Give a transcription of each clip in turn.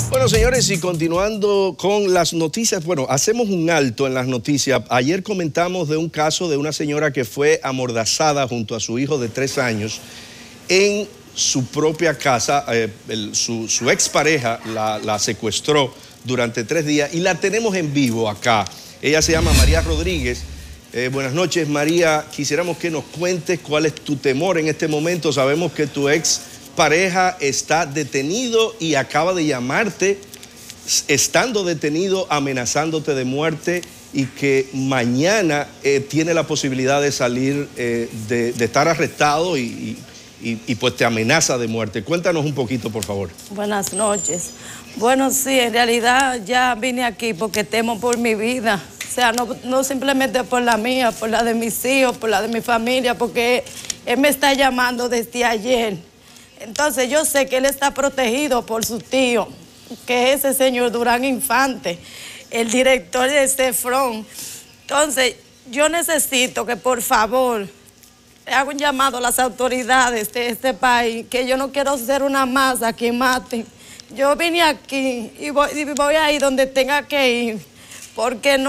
Bueno, señores, y continuando con las noticias, bueno, hacemos un alto en las noticias. Ayer comentamos de un caso de una señora que fue amordazada junto a su hijo de 3 años en su propia casa. Su expareja la secuestró durante 3 días y la tenemos en vivo acá. Ella se llama María Rodríguez. Buenas noches, María. Quisiéramos que nos cuentes cuál es tu temor en este momento. Sabemos que tu expareja está detenido y acaba de llamarte, estando detenido, amenazándote de muerte, y que mañana tiene la posibilidad de salir, de estar arrestado y pues te amenaza de muerte. Cuéntanos un poquito, por favor. Buenas noches. Bueno, sí, en realidad ya vine aquí porque temo por mi vida. O sea, no simplemente por la mía, por la de mis hijos, por la de mi familia, porque él me está llamando desde ayer. Entonces yo sé que él está protegido por su tío, que es ese señor Durán Infante, el director de Cefron. Entonces yo necesito que por favor haga un llamado a las autoridades de este país, que yo no quiero ser una más a quien maten. Yo vine aquí y voy a ir donde tenga que ir, porque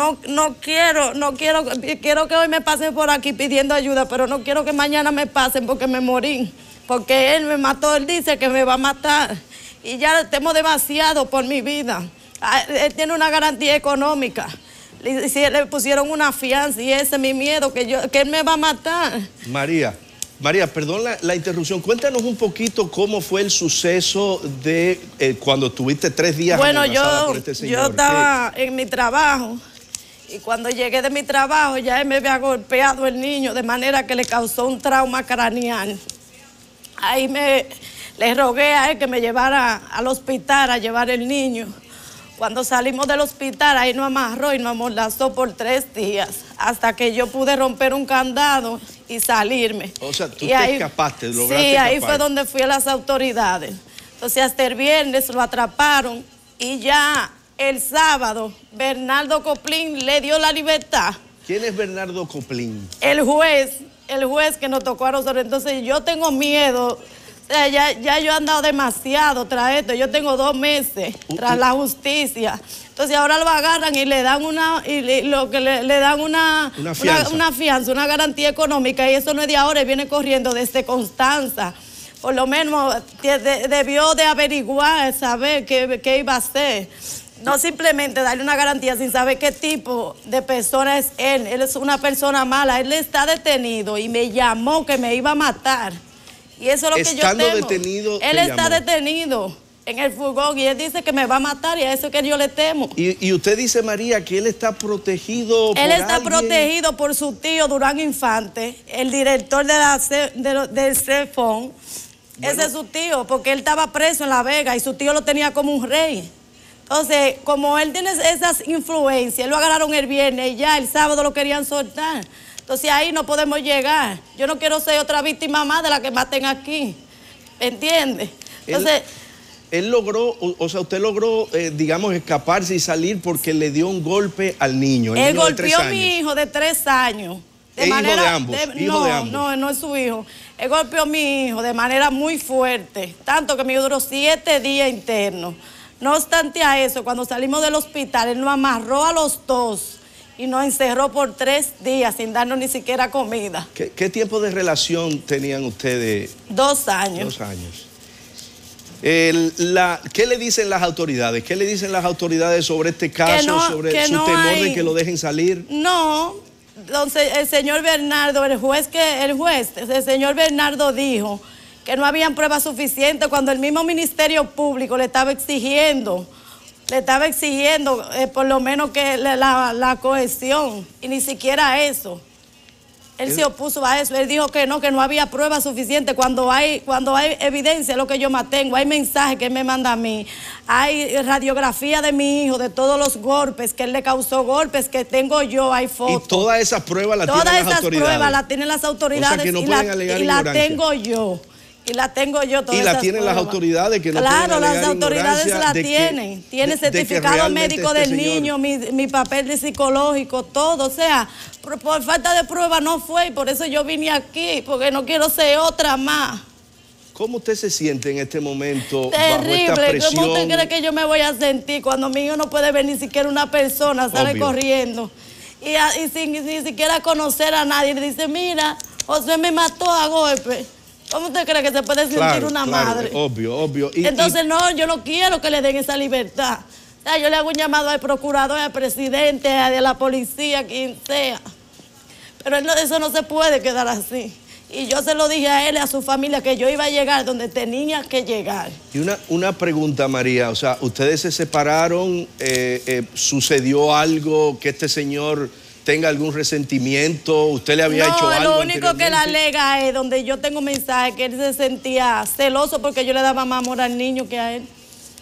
quiero que hoy me pasen por aquí pidiendo ayuda, pero no quiero que mañana me pasen porque me morí. Porque él me mató, él dice que me va a matar. Y ya temo demasiado por mi vida. Él tiene una garantía económica. Le pusieron una fianza y ese es mi miedo, que él me va a matar. María, perdón la interrupción. Cuéntanos un poquito cómo fue el suceso de cuando tuviste 3 días amenazada por este señor. Yo estaba en mi trabajo y cuando llegué de mi trabajo ya él me había golpeado el niño de manera que le causó un trauma craneal. Ahí le rogué a él que me llevara al hospital a llevar el niño. Cuando salimos del hospital, ahí nos amarró y nos amordazó por 3 días, hasta que yo pude romper un candado y salirme. O sea, tú te escapaste, lograste Sí, ahí escapar. fue donde fui a las autoridades. Entonces, hasta el viernes lo atraparon y ya el sábado, Bernardo Coplín le dio la libertad. ¿Quién es Bernardo Coplín? El juez que nos tocó a nosotros. Entonces, yo tengo miedo. O sea, ya yo he andado demasiado tras esto. Yo tengo 2 meses tras la justicia. Entonces ahora lo agarran y le dan una fianza, una garantía económica, y eso no es de ahora, viene corriendo desde Constanza. Por lo menos debió de averiguar, saber qué iba a hacer. No simplemente darle una garantía sin saber qué tipo de persona es él. Él es una persona mala. Él está detenido y me llamó que me iba a matar. Y eso es lo que yo temo. Estando detenido, él está detenido en el furgón y él dice que me va a matar, y a eso es que yo le temo. Y usted dice, María, que él está protegido por alguien. Él está protegido por su tío Durán Infante, el director del Cefron. Bueno, ese es su tío, porque él estaba preso en La Vega y su tío lo tenía como un rey. Entonces, como él tiene esas influencias, lo agarraron el viernes y ya el sábado lo querían soltar. Entonces ahí no podemos llegar. Yo no quiero ser otra víctima más de la que maten aquí. ¿Entiende? Entonces, él logró, o sea, usted logró, digamos, escaparse y salir porque le dio un golpe al niño. Él golpeó a mi hijo de 3 años. ¿Es hijo de ambos? No es su hijo. Él golpeó a mi hijo de manera muy fuerte, tanto que mi hijo duró 7 días internos. No obstante a eso, cuando salimos del hospital, él nos amarró a los 2 y nos encerró por 3 días sin darnos ni siquiera comida. ¿Qué tiempo de relación tenían ustedes? 2 años. 2 años. ¿Qué le dicen las autoridades? ¿Qué le dicen las autoridades sobre este caso, sobre su temor de que lo dejen salir? No, entonces el señor Bernardo, el señor Bernardo dijo que no habían pruebas suficientes cuando el mismo Ministerio Público le estaba exigiendo por lo menos que la cohesión, y ni siquiera eso. Él se opuso a eso. Él dijo que no había pruebas suficientes. Cuando hay evidencia, lo que yo mantengo, hay mensajes que él me manda a mí, hay radiografía de mi hijo, de todos los golpes, que él le causó golpes, que tengo yo, hay fotos. Y todas esas pruebas las tienen las autoridades. Todas esas pruebas las tienen las autoridades. O sea, que no pueden alegar ignorancia. La tengo yo. Y la tengo yo todas. Y la tienen las autoridades que no pueden alegar ignorancia. Claro, las autoridades la tienen. Tiene certificado médico del niño, mi papel de psicológico, todo. O sea, por falta de prueba no fue, y por eso yo vine aquí, porque no quiero ser otra más. ¿Cómo usted se siente en este momento terrible? bajo esta presión? ¿Cómo usted cree que yo me voy a sentir cuando mi hijo no puede ver ni siquiera una persona, sale Obvio. corriendo? Y sin ni siquiera conocer a nadie. Le dice, mira, José me mató a golpe. ¿Cómo usted cree que se puede sentir una madre? Obvio, obvio. Entonces, no, yo no quiero que le den esa libertad. O sea, yo le hago un llamado al procurador, al presidente, a la policía, quien sea. Pero eso no se puede quedar así. Y yo se lo dije a él y a su familia que yo iba a llegar donde tenía que llegar. Y una pregunta, María, o sea, ¿ustedes se separaron? ¿Sucedió algo que este señor tenga algún resentimiento? ¿Usted le había hecho algo? No, lo único que él alega es donde yo tengo mensaje que él se sentía celoso porque yo le daba más amor al niño que a él.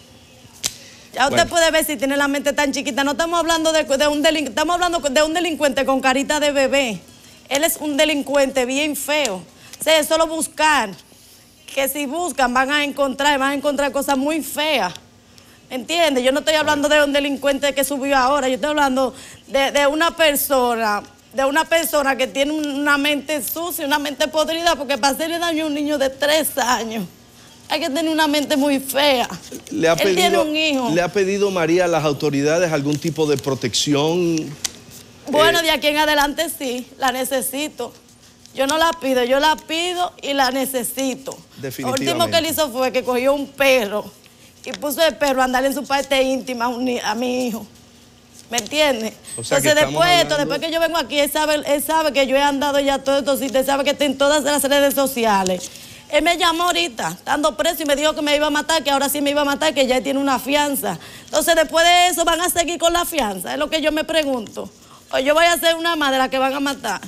Ya usted puede ver si tiene la mente tan chiquita. No estamos hablando de un delincuente, estamos hablando de un delincuente con carita de bebé. Él es un delincuente bien feo. O sea, es solo buscar. Que si buscan van a encontrar cosas muy feas. ¿Entiendes? Yo no estoy hablando de un delincuente que subió ahora. Yo estoy hablando de una persona que tiene una mente sucia, una mente podrida, porque para hacerle daño a un niño de 3 años hay que tener una mente muy fea. Él tiene un hijo. ¿Le ha pedido, María, a las autoridades algún tipo de protección? Bueno, de aquí en adelante sí, la necesito. Yo no la pido, yo la pido y la necesito. Definitivamente. Lo último que él hizo fue que cogió un perro y puso el perro a andar en su parte íntima a mi hijo. ¿Me entiendes? O sea, entonces después que yo vengo aquí, él sabe que yo he andado ya todo esto, él sabe que está en todas las redes sociales. Él me llamó ahorita, estando preso, y me dijo que me iba a matar, que ahora sí me iba a matar, que ya tiene una fianza. Entonces después de eso van a seguir con la fianza, es lo que yo me pregunto. O yo voy a ser una madre la que van a matar.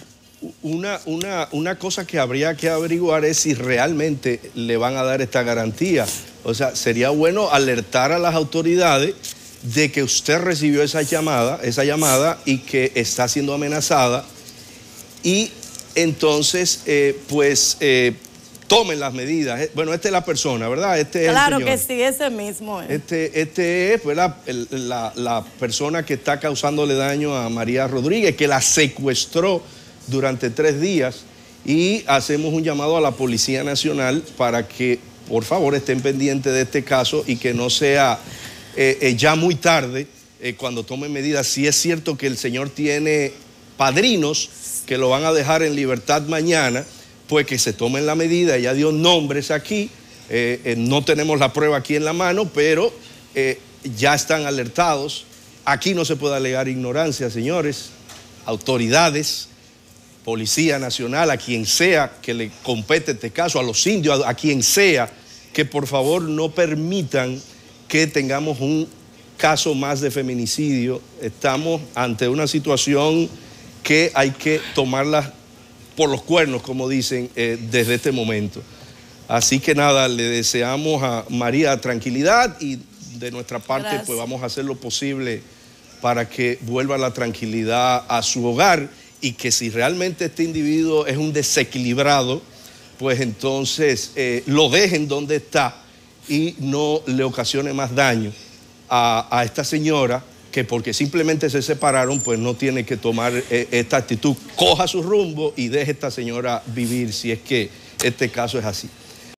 Una cosa que habría que averiguar es si realmente le van a dar esta garantía. O sea, sería bueno alertar a las autoridades de que usted recibió esa llamada y que está siendo amenazada, y entonces, tomen las medidas. Bueno, esta es la persona, ¿verdad? Claro que sí, ese mismo es. Este es, ¿verdad?, la persona que está causándole daño a María Rodríguez, que la secuestró durante 3 días, y hacemos un llamado a la Policía Nacional para que, por favor, estén pendientes de este caso y que no sea ya muy tarde cuando tomen medidas. Si es cierto que el señor tiene padrinos que lo van a dejar en libertad mañana, pues que se tomen la medida. Ella dio nombres aquí, no tenemos la prueba aquí en la mano, pero ya están alertados. Aquí no se puede alegar ignorancia, señores. Autoridades, Policía Nacional, a quien sea que le compete este caso, a los indios, a quien sea, que por favor no permitan que tengamos un caso más de feminicidio. Estamos ante una situación que hay que tomarla por los cuernos, como dicen, desde este momento. Así que nada, le deseamos a María tranquilidad, y de nuestra parte, gracias, pues vamos a hacer lo posible para que vuelva la tranquilidad a su hogar, y que si realmente este individuo es un desequilibrado, pues entonces lo dejen donde está y no le ocasione más daño a esta señora, que porque simplemente se separaron, pues no tiene que tomar esta actitud. Coja su rumbo y deje a esta señora vivir, si es que este caso es así.